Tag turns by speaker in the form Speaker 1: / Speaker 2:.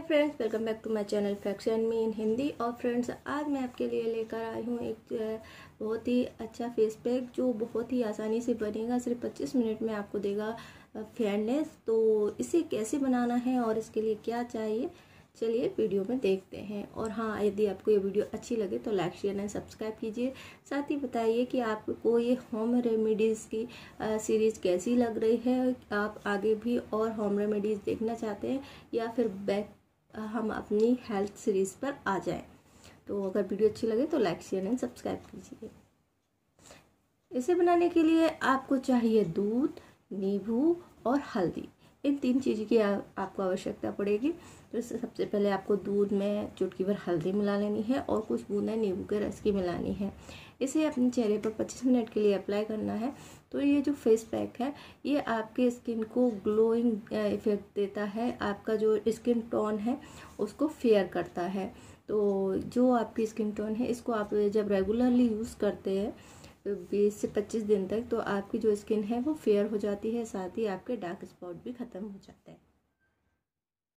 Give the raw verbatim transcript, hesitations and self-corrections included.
Speaker 1: Friends, welcome back to my channel facts and me in Hindi. और friends, आज मैं आपके लिए लेकर आई हूँ एक बहुत ही अच्छा फेस पैक जो बहुत ही आसानी से बनेगा। सिर्फ पच्चीस मिनट में आपको देगा फेयरनेस। तो इसे कैसे बनाना है और इसके लिए क्या चाहिए, चलिए वीडियो में देखते हैं। और हाँ, यदि आपको ये वीडियो अच्छी लगे तो लाइक शेयर एंड सब्सक्राइब कीजिए। साथ ही बताइए कि आपको ये होम रेमेडीज़ की सीरीज़ कैसी लग रही है। आप आगे भी और होम रेमेडीज़ देखना चाहते हैं या फिर बैक हम अपनी हेल्थ सीरीज़ पर आ जाएं। तो अगर वीडियो अच्छी लगे तो लाइक शेयर एंड सब्सक्राइब कीजिए। इसे बनाने के लिए आपको चाहिए दूध, नींबू और हल्दी। इन तीन चीज़ों की आ, आपको आवश्यकता पड़ेगी। तो सबसे पहले आपको दूध में चुटकी भर हल्दी मिला लेनी है और कुछ बूंदें नींबू के रस की मिलानी है। इसे अपने चेहरे पर पच्चीस मिनट के लिए अप्लाई करना है। तो ये जो फेस पैक है ये आपके स्किन को ग्लोइंग इफेक्ट देता है। आपका जो स्किन टोन है उसको फेयर करता है। तो जो आपकी स्किन टोन है इसको आप जब रेगुलरली यूज़ करते हैं बीस से पच्चीस दिन तक, तो आपकी जो स्किन है वो फेयर हो जाती है। साथ ही आपके डार्क स्पॉट भी ख़त्म हो जाते हैं।